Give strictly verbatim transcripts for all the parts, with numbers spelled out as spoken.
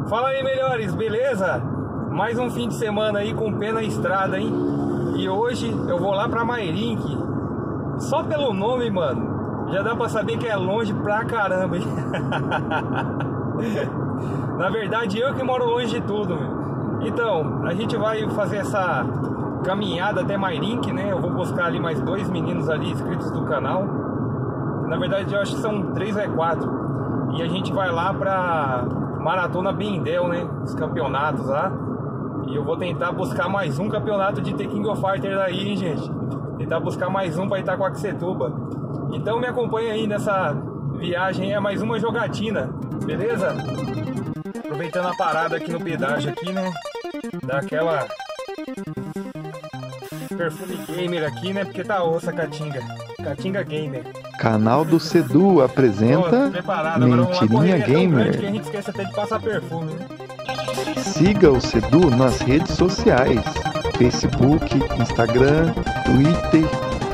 Fala aí, melhores, beleza? Mais um fim de semana aí com o pé na estrada, hein? E hoje eu vou lá pra Mairink. Só pelo nome, mano, já dá pra saber que é longe pra caramba, hein? Na verdade, eu que moro longe de tudo, meu. Então, a gente vai fazer essa caminhada até Mairink, né? Eu vou buscar ali mais dois meninos ali inscritos do canal. Na verdade, eu acho que são três ou quatro. E a gente vai lá pra Maratona Bendel, né? Os campeonatos lá. E eu vou tentar buscar mais um campeonato de The King of Fighters aí, hein, gente? Tentar buscar mais um para Itacoaxetuba. Então me acompanha aí nessa viagem, é mais uma jogatina, beleza? Aproveitando a parada aqui no pedágio aqui, né? Dá aquela perfume gamer aqui, né? Porque tá ossa a Caatinga. Caatinga Gamer. Canal do Sedu apresenta Mentirinha Gamer. Que a gente esquece até de passar perfume, né? Siga o Sedu nas redes sociais: Facebook, Instagram, Twitter.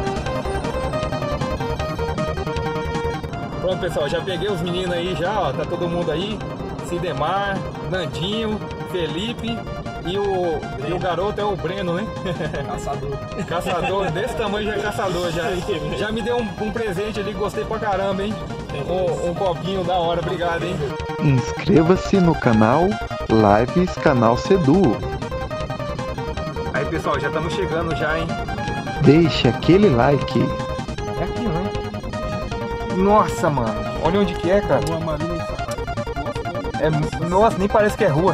Pronto, pessoal, já peguei os meninos aí já, ó, tá todo mundo aí. Sidemar, Nandinho, Felipe e o, e o garoto é o Breno, né? Caçador. Caçador, desse tamanho já é caçador, já. Já me deu um, um presente ali, gostei pra caramba, hein? Um, um copinho da hora, obrigado, hein? Inscreva-se no canal Lives Canal Sedu. Aí, pessoal, já estamos chegando já, hein? Deixe aquele like. É aqui, né? Nossa, mano. Olha onde que é, cara. Rua Marinha. É, nossa, nem parece que é rua.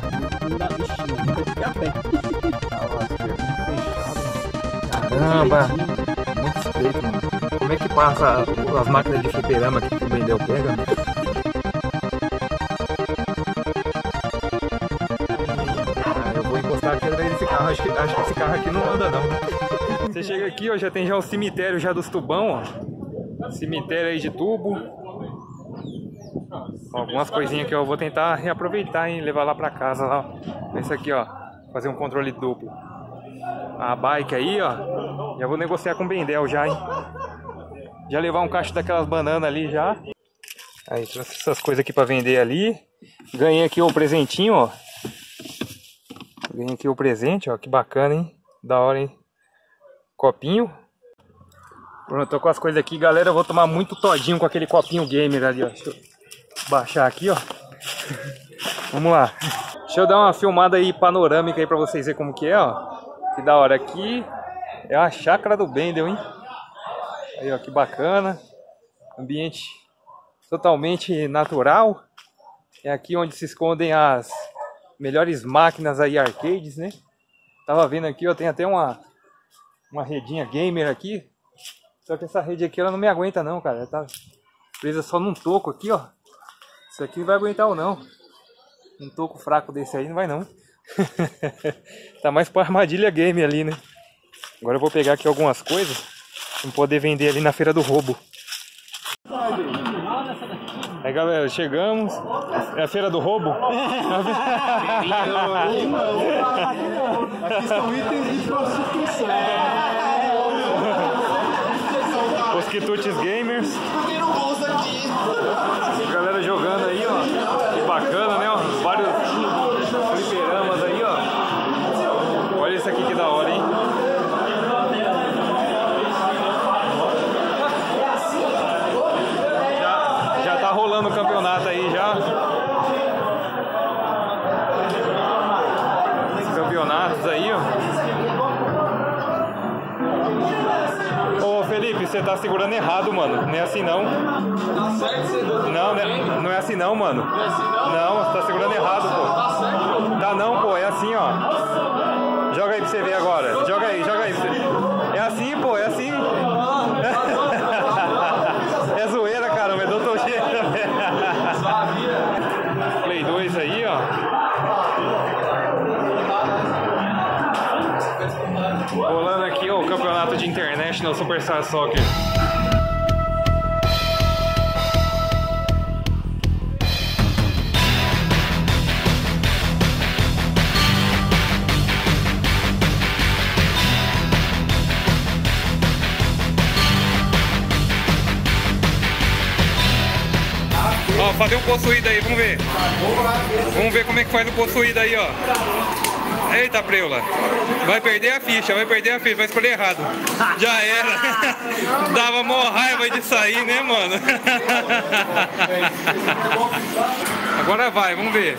Caramba. Muito estreito, mano. Como é que passa as máquinas de fliperama aqui que o Bendel pega? Ah, eu vou encostar aqui atrás desse carro. Acho que, acho que esse carro aqui não anda, não. Você chega aqui, ó, já tem já o cemitério já dos tubão, ó. Cemitério aí de tubo. Algumas coisinhas que eu vou tentar reaproveitar e levar lá pra casa lá. Esse aqui, ó, fazer um controle duplo. A bike aí, ó, já vou negociar com o Bendel já, hein. Já levar um cacho daquelas bananas ali já. Aí, trouxe essas coisas aqui pra vender ali. Ganhei aqui o presentinho, ó. Ganhei aqui o presente, ó, que bacana, hein. Da hora, hein. Copinho. Pronto, tô com as coisas aqui, galera. Eu vou tomar muito todinho com aquele copinho gamer ali, ó. Deixa eu baixar aqui, ó. Vamos lá. Deixa eu dar uma filmada aí panorâmica aí pra vocês verem como que é, ó. Que da hora. Aqui é a chácara do Bendel, hein. Aí, ó, que bacana. Ambiente totalmente natural. É aqui onde se escondem as melhores máquinas aí, arcades, né. Tava vendo aqui, ó, tem até uma uma redinha gamer aqui. Só que essa rede aqui ela não me aguenta não, cara. Ela tá presa só num toco aqui, ó. Isso aqui não vai aguentar ou não. Um toco fraco desse aí não vai não. Tá mais pra armadilha game ali, né? Agora eu vou pegar aqui algumas coisas pra poder vender ali na feira do roubo. Aí, galera, chegamos. É a feira do roubo? Aqui são itens de prostituição. Os quitutes gamers. Galera jogando aí, ó. Que bacana, né? Ó. Vários fliperamas aí, ó. Olha esse aqui que da hora, hein? Já, já tá rolando o campeonato aí já. Os campeonatos aí, ó. Ô Felipe, você tá segurando errado, mano. Não é assim não. Não, não é, não é assim não, mano. Não, você tá segurando errado, pô. Tá não, pô, é assim, ó. Joga aí pra você ver agora. Joga aí, joga aí pra você. É assim, pô, é assim. É zoeira, caramba, é doutor G. Play dois aí, ó. Rolando aqui, ó, o campeonato de International Superstar Soccer. fazer um possuído aí, vamos ver. Vamos ver como é que faz o possuído aí, ó. Eita, preula. Vai perder a ficha, vai perder a ficha, vai escolher errado. Já era. Dava mó raiva de sair, né, mano? Agora vai, vamos ver.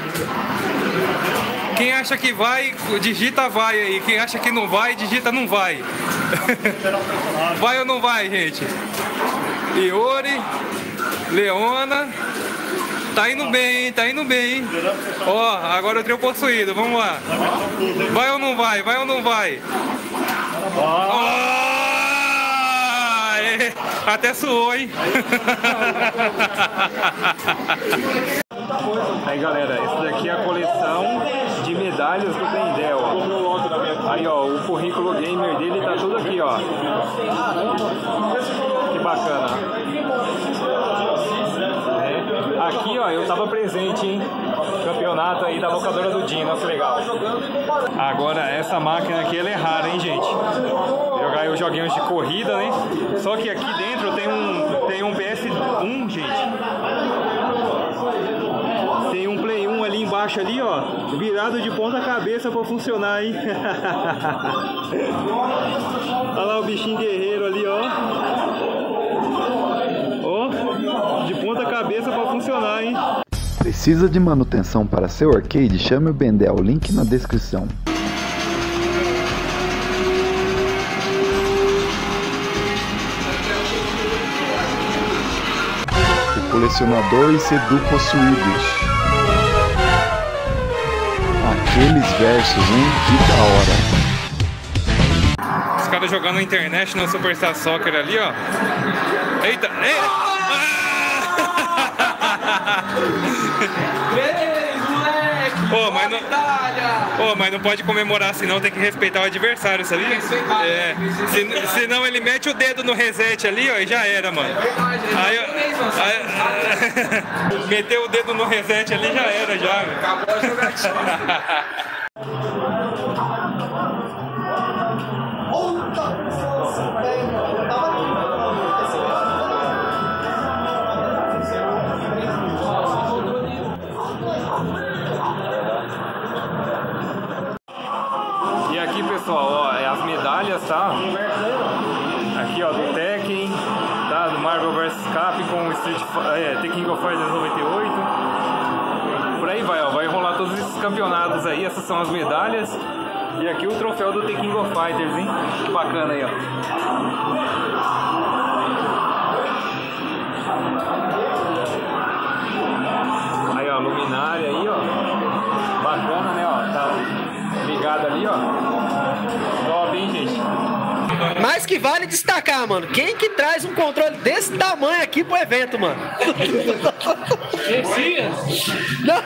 Quem acha que vai, digita vai aí. Quem acha que não vai, digita não vai. Vai ou não vai, gente? Iori, Leona. Tá indo bem, hein? Tá indo bem, hein? Ó, agora eu tenho possuído, vamos lá. Vai ou não vai? Vai ou não vai? Oh, é. Até suou, hein? Aí, galera, essa daqui é a coleção de medalhas do Bendel. Aí, ó, o currículo gamer dele tá tudo aqui, ó. Que bacana. Aqui, ó, eu tava presente, hein? Campeonato aí da locadora do Dinho, nossa, legal. Agora, essa máquina aqui, ela é rara, hein, gente? Jogar aí os joguinhos de corrida, né? Só que aqui dentro tem um, tem um P S um, gente. Tem um Play um ali embaixo, ali, ó, virado de ponta cabeça pra funcionar, hein? Olha lá o bichinho guerreiro ali, ó. De ponta cabeça para funcionar, hein? Precisa de manutenção para seu arcade? Chame o Bendel, link na descrição. O colecionador e Sedu possuídos. Aqueles versos, hein? Que da hora. Os caras jogando na internet no Superstar Soccer ali, ó. Eita! Eita! Ei, moleque! Oh, mas, não, oh, mas não pode comemorar assim não, tem que respeitar o adversário, sabia? É, se, senão ele mete o dedo no reset ali, ó, e já era, mano. Aí, aí, meteu o dedo no reset ali, já era, já. Acabou a jogatina. Pessoal, ó, é as medalhas, tá? Aqui, ó, do Tekken, tá? Do Marvel versus. Capcom, Street é, The King of Fighters noventa e oito. Por aí vai, ó, vai rolar todos esses campeonatos aí, essas são as medalhas. E aqui o troféu do The King of Fighters, hein? Que bacana aí, ó. Aí, ó, luminária aí, ó. Bacana, né, ó, tá ligado ali, ó. Top, hein, gente? Mas que vale destacar, mano, quem que traz um controle desse tamanho aqui pro evento, mano? Não.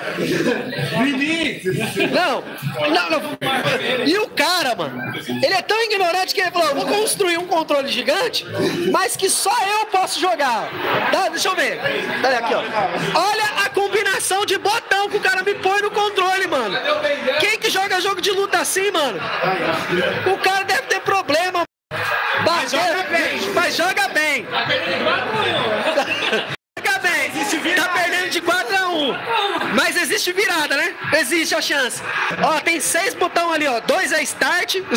Não, não, não. E o cara, mano, ele é tão ignorante que ele falou, vou construir um controle gigante, mas que só eu posso jogar. Tá, deixa eu ver. Olha aqui, ó. Olha a combinação de botão que o cara me põe no controle, mano. Quem que joga jogo de luta assim, mano? O cara deve ter problema. Mas joga bem. Mas joga bem. Joga bem. Tá perdendo de quatro a um. Mas existe virada, né? Existe a chance. Ó, tem seis botões ali, ó. Dois é Start. Game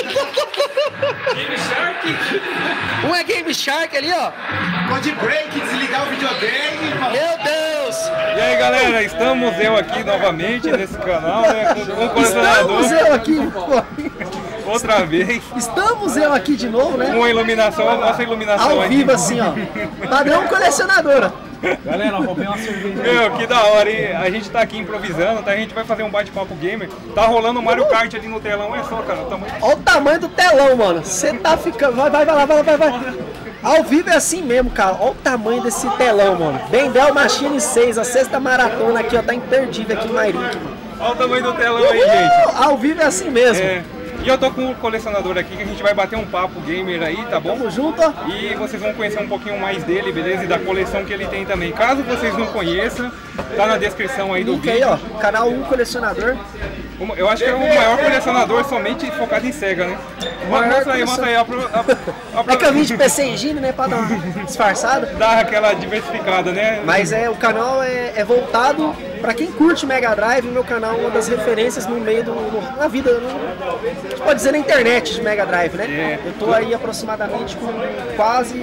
Shark. Um é Game Shark ali, ó. Code Break, desligar o videogame. Meu Deus. E aí, galera, estamos eu aqui novamente nesse canal, né? Com, com o colecionador. Estamos eu aqui. Outra vez. Estamos eu aqui de novo, né? Com a iluminação, a nossa iluminação ao aqui. vivo assim, ó. Padrão colecionadora. Galera, roubei uma cerveja. Meu, que da hora, hein? A gente tá aqui improvisando, tá? A gente vai fazer um bate-papo gamer. Tá rolando o Mario Kart ali no telão, é só, cara. O tamanho... Olha o tamanho do telão, mano. Você tá ficando. Vai, vai, vai lá, vai, vai, vai. Ao vivo é assim mesmo, cara. Olha o tamanho desse telão, mano. Bendel Machine seis, a sexta maratona aqui, ó. Tá imperdível aqui em Mairink, mano. Olha o tamanho do telão aí, gente. Ao vivo é assim mesmo. É. E eu tô com o colecionador aqui que a gente vai bater um papo gamer aí, tá bom? Tamo junto, ó. E vocês vão conhecer um pouquinho mais dele, beleza? E da coleção que ele tem também. Caso vocês não conheçam, tá na descrição aí do Link vídeo. aí, ó. Canal um Colecionador. Eu acho que é o maior colecionador somente focado em Sega, né? Mostra aí, mostra aí. A, a, a, é que eu vim de P C Engine, né, pra dar uma disfarçada. Dá aquela diversificada, né? Mas é, o canal é, é voltado pra quem curte Mega Drive. Meu canal é uma das referências no meio do... No, na vida, no, a gente pode dizer na internet de Mega Drive, né? É. Eu tô aí aproximadamente com quase...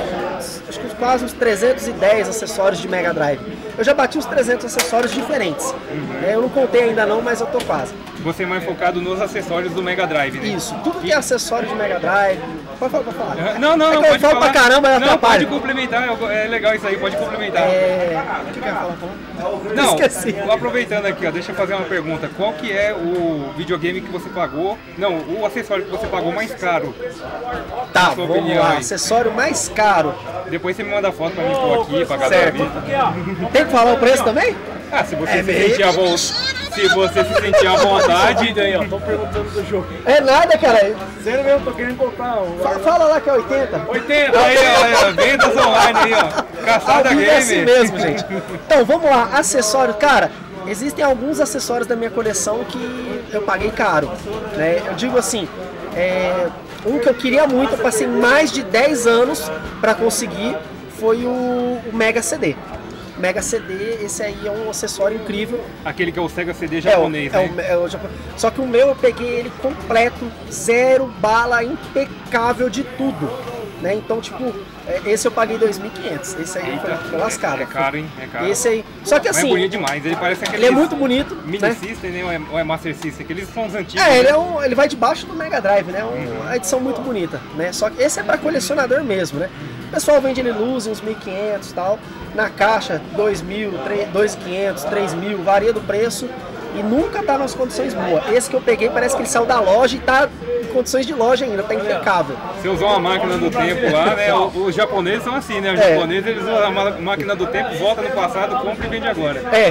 Acho que quase uns trezentos e dez acessórios de Mega Drive. Eu já bati uns trezentos acessórios diferentes. Uhum. É, eu não contei ainda não, mas eu tô quase. Você é mais focado nos acessórios do Mega Drive, né? Isso, tudo que é acessório de Mega Drive. Pode falar, pode falar. Não, não, é não, que pode eu falo falar. pra caramba, eu não, atrapalho. Pode complementar, é legal isso aí, pode complementar. É... O que eu ia falar? Não, esqueci. Aproveitando aqui, ó, deixa eu fazer uma pergunta. Qual que é o videogame que você pagou, não, o acessório que você pagou mais caro? Tá, vamos opinião, lá, aí. Acessório mais caro. Depois você me manda foto pra mim pôr aqui, pra cada vez. Tem que falar o preço também? Ah, se você é se sentir à vontade. Se você se sentir à vontade. Aí, ó, tô perguntando do jogo. É nada, cara. Sério mesmo, tô querendo comprar um. Fala, fala lá que é oitenta. oitenta, aí, ó, vendas online aí, ó. Caçada game. É assim mesmo, gente. Então, vamos lá, acessório. Cara, existem alguns acessórios da minha coleção que eu paguei caro, né? Eu digo assim, é, um que eu queria muito, eu passei mais de dez anos pra conseguir, foi o, o Mega C D. Mega C D, esse aí é um acessório incrível. Aquele que é o Sega C D japonês, é o, né? É o, é o Japão. Só que o meu eu peguei ele completo, zero bala, impecável de tudo, né? Então, tipo, esse eu paguei dois mil e quinhentos. Esse aí foi, foi lascado. É caro, hein? É caro. Esse aí. Só que assim. Mas é bonito demais. Ele parece aquele. Ele é muito bonito. Mini né? System, né? Ou é, ou é Master System? Aqueles são os antigos. É, ele, né? é um, ele vai debaixo do Mega Drive, né? Um, uhum. Uma edição muito bonita, né? Só que esse é pra colecionador mesmo, né? O pessoal vende ele luz, uns mil e quinhentos e tal. Na caixa, dois mil, dois mil e quinhentos, três mil, varia do preço. E nunca tá nas condições boas. Esse que eu peguei parece que ele saiu da loja e tá em condições de loja ainda, tá impecável. Você usou uma máquina do tempo lá, né? Os, os japoneses são assim, né? Os é. japoneses eles usam a máquina do tempo, volta no passado, compra e vende agora. É.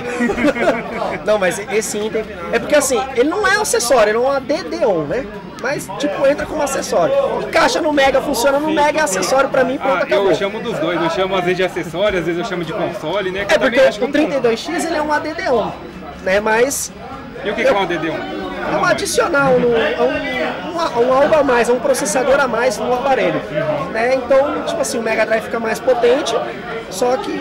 Não, mas esse item... É porque assim, ele não é um acessório, ele é um A D D on, né? Mas, tipo, entra como acessório. Encaixa no Mega, funciona no Mega, é acessório pra mim, pronto, ah, acabou. Eu chamo dos dois, eu chamo às vezes de acessório, às vezes eu chamo de console, né? Que é porque o trinta e dois X ele é um A D D on, né? Mas... E o que, eu, que é um A D D on? É um adicional, no, é um, um, um algo a mais, é um processador a mais no aparelho. Né? Então, tipo assim, o Mega Drive fica mais potente, só que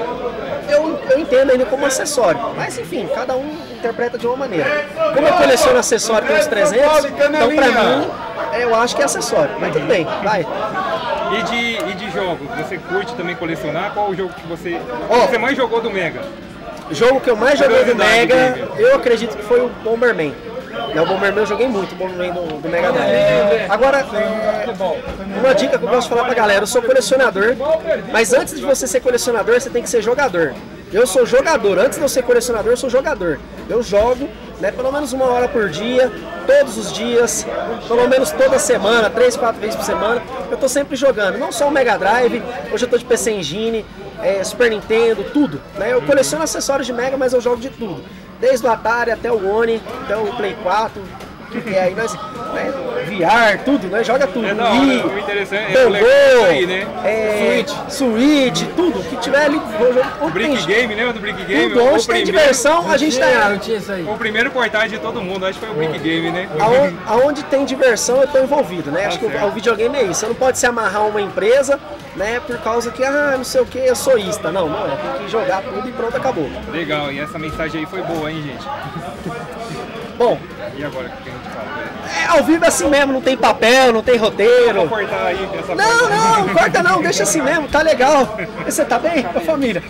eu, eu entendo ainda como acessório. Mas enfim, cada um interpreta de uma maneira. Como eu coleciono acessório pelos trezentos, então pra mim, eu acho que é acessório. Mas tudo bem, vai. E de, e de jogos? Você curte também colecionar? Qual o jogo que você, oh, você mais jogou do Mega? O jogo que eu mais joguei do Mega, eu acredito que foi o Bomberman. O Bomberman eu joguei muito, o Bomberman do, do Mega Drive. Agora, é, uma dica que eu gosto de falar pra galera, eu sou colecionador, mas antes de você ser colecionador, você tem que ser jogador. Eu sou jogador, antes de eu ser colecionador, eu sou jogador. Eu jogo, né, pelo menos uma hora por dia, todos os dias, pelo menos toda semana, três, quatro vezes por semana, eu tô sempre jogando. Não só o Mega Drive, hoje eu tô de P C Engine, é, Super Nintendo, tudo. Né? Eu coleciono acessórios de Mega, mas eu jogo de tudo. Desde o Atari até o Oni, até o Play quatro, que é aí nós, né, V R, tudo, né? Joga tudo. É da hora, Wii, o interessante Bangô, é aí, né? É, Switch. Switch, tudo que tiver ali. O Brick Game, lembra do Brick Game? Tudo, onde tem diversão, a gente tá. O primeiro portal de todo mundo, acho que foi o Brick Game, né? Aonde, aonde tem diversão, eu tô envolvido, né? Acho que o, o videogame é isso. Você não pode se amarrar a uma empresa, né? Por causa que, ah, não sei o que, eu sou ista. Não, não é. Tem que jogar tudo e pronto, acabou. Legal, e essa mensagem aí foi boa, hein, gente? Bom. E agora, o que a gente fala? É, ao vivo é assim mesmo, não tem papel, não tem roteiro. Vou cortar aí essa Não, não, não corta não, deixa assim mesmo, tá legal. E você tá bem? Com a família?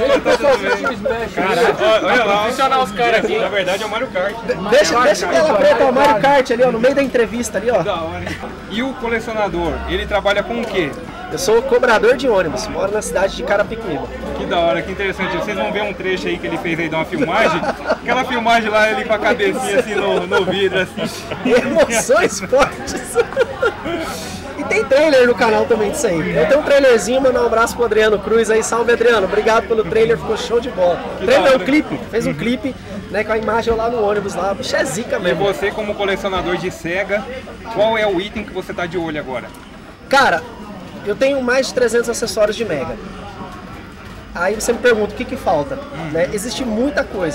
Cara, olha lá, funcionar os caras aqui. Na verdade é o Mario Kart. Deixa, deixa a tela preta, o Mario Kart ali, ó, no meio da entrevista ali, ó. Da hora. E o colecionador, ele trabalha com o quê? Eu sou cobrador de ônibus, moro na cidade de Carapicuíba. Que da hora, que interessante. Vocês vão ver um trecho aí que ele fez aí de uma filmagem. Aquela filmagem lá, ele com a cabecinha assim no, no vidro, assim. Emoções fortes. E tem trailer no canal também disso aí. Eu tenho um trailerzinho, mandar um abraço pro Adriano Cruz aí. Salve, Adriano. Obrigado pelo trailer, ficou show de bola. Que trailer é um clipe, fez um clipe, né, com a imagem lá no ônibus lá. Bicho, é zica mesmo. E você, como colecionador de Sega, qual é o item que você tá de olho agora? Cara, eu tenho mais de trezentos acessórios de Mega. Aí você me pergunta o que que falta, né? Existe muita coisa.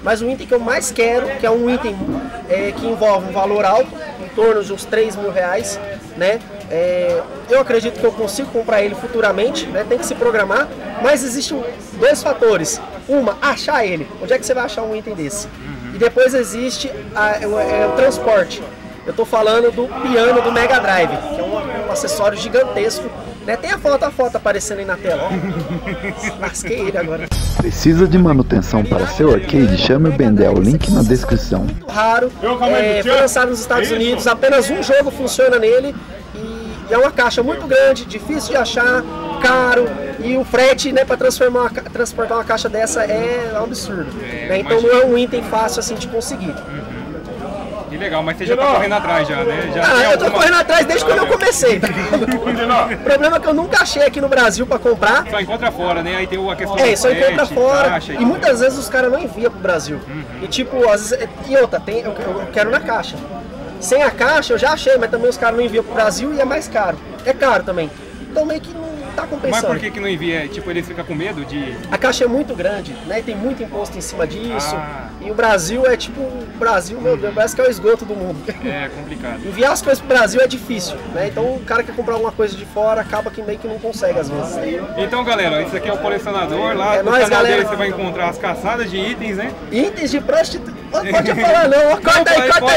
Mas o item que eu mais quero, que é um item é, que envolve um valor alto, em torno de uns três mil reais, né? É, eu acredito que eu consigo comprar ele futuramente, né? Tem que se programar, mas existem dois fatores. Uma, achar ele. Onde é que você vai achar um item desse? E depois existe a, é, é, o transporte. Eu tô falando do piano do Mega Drive, que é um, um acessório gigantesco, né? Tem a foto, a foto aparecendo aí na tela, ó. Lasquei ele agora. Precisa de manutenção para seu arcade? Chame o Bendel, link na descrição. Muito raro, é, foi lançado nos Estados Unidos, apenas um jogo funciona nele e é uma caixa muito grande, difícil de achar, caro, e o frete, né, para transformar, transportar uma caixa dessa é um absurdo, né? Então não é um item fácil assim de conseguir. Que legal, mas você já tá correndo atrás já, né? Já ah, eu alguma... tô correndo atrás desde quando eu comecei. O problema é que eu nunca achei aqui no Brasil pra comprar. Só encontra fora, né? Aí tem a questão É, só encontra fora. Caixa, e muitas vezes os caras não enviam pro Brasil. Uhum. E tipo, às vezes... E outra, tem, eu, eu quero na caixa. Sem a caixa eu já achei, mas também os caras não enviam pro Brasil e é mais caro. É caro também. Então meio que não tá compensando. Mas por que que não envia? Tipo, eles ficam com medo de... A caixa é muito grande, né? E tem muito imposto em cima disso. Ah. E o Brasil é tipo... O Brasil, meu Deus, parece que é o esgoto do mundo. É complicado. Enviar as coisas pro Brasil é difícil, né? Então o cara quer comprar alguma coisa de fora, acaba que meio que não consegue às vezes. Então galera, esse aqui é o colecionador. Lá é no nóis, canal galera. dele você vai encontrar as caçadas de itens, né? Itens de prostituição. Pode falar não, corta aí, corta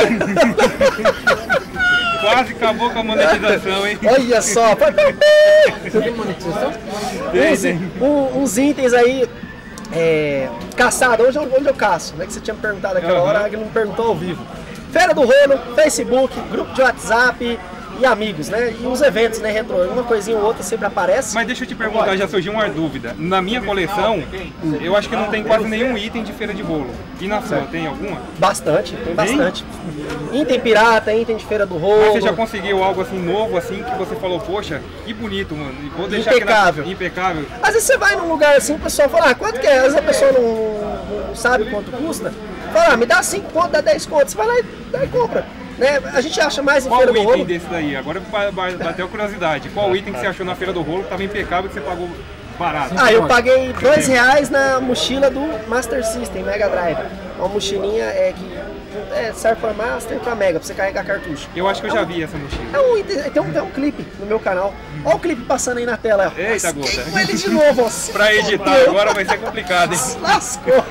aí. Quase acabou com a monetização, hein? Olha só. Você tem monetização? Tem, uns, tem. Um, uns itens aí, é, caçado, onde eu, onde eu caço, né? Que você tinha me perguntado naquela uhum. hora, que não me perguntou ao vivo. Feira do Rolo, Facebook, grupo de WhatsApp e amigos, né? E os eventos, né? Retro, uma coisinha ou outra sempre aparece. Mas deixa eu te perguntar, já surgiu uma dúvida. Na minha coleção, eu acho que não tem quase nenhum item de feira de bolo. E na sua, tem alguma? Bastante, tem bastante. Item pirata, item de feira do rolo. Mas você já conseguiu algo assim novo, assim, que você falou, poxa, que bonito, mano. Vou deixar impecável. Aqui na... Impecável. Às vezes você vai num lugar assim, o pessoal fala, ah, quanto que é? Às vezes a pessoa não, não sabe quanto custa. Fala, ah, me dá cinco conto, dá dez conto. Você vai lá e, e compra. Né? A gente acha mais em Qual feira do rolo. Qual o rolo. item desse daí? Agora bateu a curiosidade. Qual o item que você achou na feira do rolo que estava impecável, que você pagou barato? Ah, eu paguei dois reais na mochila do Master System Mega Drive. Uma mochilinha é, que é, serve para Master e para Mega, para você carregar cartucho. Eu acho que eu já vi essa mochila. É um, tem, um, tem um clipe no meu canal. Olha o clipe passando aí na tela. Ó. Eita, gota. Com ele de novo. Ó. Pra editar agora vai ser complicado, hein? Lascou.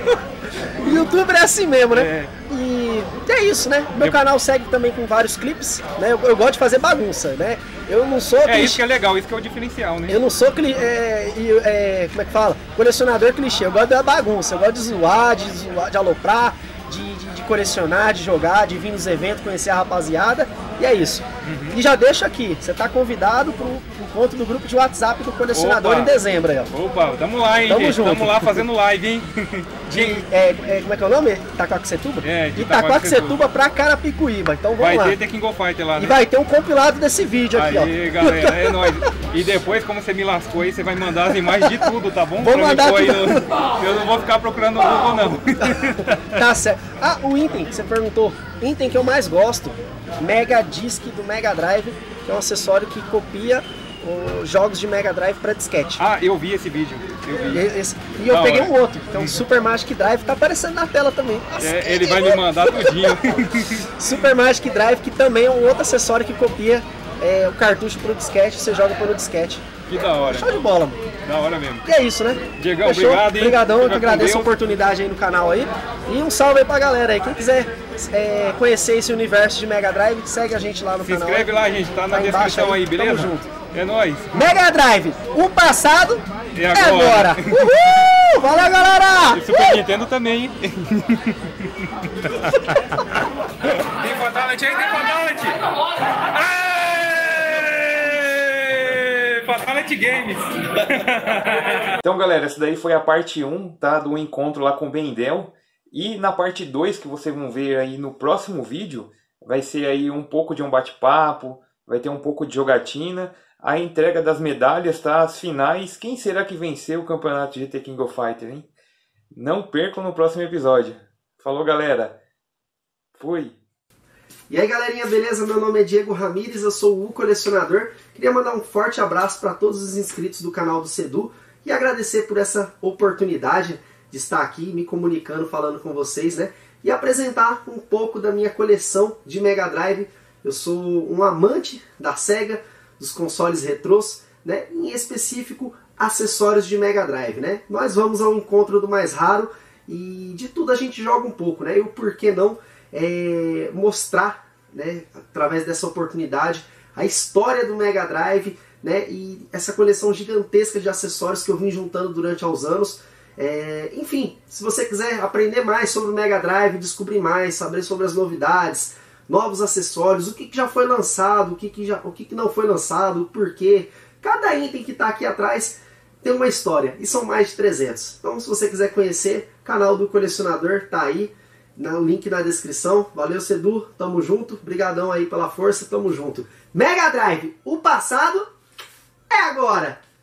O youtuber é assim mesmo, né? É. E é isso, né? Meu eu... canal segue também com vários clipes, né? Eu, eu gosto de fazer bagunça, né? Eu não sou... É clichê. isso que é legal, isso que é o diferencial, né? Eu não sou, cli... é, é, como é que fala? Colecionador clichê. Eu gosto da bagunça, eu gosto de zoar, de, zoar, de aloprar, de, de, de colecionar, de jogar, de vir nos eventos, conhecer a rapaziada. E é isso. Uhum. E já deixo aqui, você tá convidado pro encontro do grupo de WhatsApp do colecionador. Opa. Em dezembro aí, ó. Opa, tamo lá, hein, tamo gente? Junto. Tamo lá fazendo live, hein? De, é, é, como é que é o nome? Itacoaxetuba? É, de Itacoaxetuba pra Carapicuíba. Então vamos vai lá. Vai ter The King of Fighter lá, né? E vai ter um compilado desse vídeo aqui, aí, ó. Galera, é nóis. E depois, como você me lascou aí, você vai mandar as imagens de tudo, tá bom? Vou pra mandar tudo. Aí no... Eu não vou ficar procurando no Google, não. Tá certo. Ah, o item que você perguntou. Item que eu mais gosto. Mega Disc do Mega Drive, que é um acessório que copia os jogos de Mega Drive para disquete. Ah, eu vi esse vídeo. Eu vi. E, esse, e eu da peguei hora. um outro, que é um Super Magic Drive, tá aparecendo na tela também. Nossa, é, ele vai me mandar tudinho. Super Magic Drive, que também é um outro acessório que copia é, o cartucho pro disquete, você joga pelo disquete. Que da hora. Show de bola, mano. Da hora mesmo. E é isso, né? Diegão, Fechou? obrigado, hein? Obrigadão, eu que agradeço Deus. a oportunidade aí no canal aí. E um salve aí pra galera aí. Quem quiser é, conhecer esse universo de Mega Drive, segue a gente lá no Se canal. Se inscreve aí. lá, gente. Tá na tá descrição aí, aí, beleza? Tamo junto. É nóis. Mega Drive, o passado é agora. É agora. Uhul! Valeu, galera! E Super uh! Nintendo também, hein? Tem Fatality aí, tem Fatality! Fatality Games! Então, galera, essa daí foi a parte um, tá? Do encontro lá com o Bendel. E na parte dois, que vocês vão ver aí no próximo vídeo, vai ser aí um pouco de um bate-papo, vai ter um pouco de jogatina, a entrega das medalhas, tá? As finais. Quem será que venceu o campeonato de The King of Fighter, hein? Não percam no próximo episódio. Falou, galera. Fui. E aí, galerinha, beleza? Meu nome é Diego Ramírez, eu sou o Colecionador. Queria mandar um forte abraço para todos os inscritos do canal do Sedu e agradecer por essa oportunidade de estar aqui me comunicando, falando com vocês, né? E apresentar um pouco da minha coleção de Mega Drive. Eu sou um amante da Sega, dos consoles retrôs, né? Em específico, acessórios de Mega Drive, né? Nós vamos ao encontro do mais raro e de tudo a gente joga um pouco, né? E o porquê não é, mostrar, né, através dessa oportunidade, a história do Mega Drive, né? E essa coleção gigantesca de acessórios que eu vim juntando durante os anos. É, enfim, se você quiser aprender mais sobre o Mega Drive, descobrir mais, saber sobre as novidades, novos acessórios, o que, que já foi lançado, o que, que, já, o que, que não foi lançado, o porquê. Cada item que está aqui atrás tem uma história, e são mais de trezentos. Então, se você quiser conhecer, o canal do colecionador tá aí, no link na descrição. Valeu, Sedu, tamo junto, brigadão aí pela força, tamo junto. Mega Drive, o passado é agora!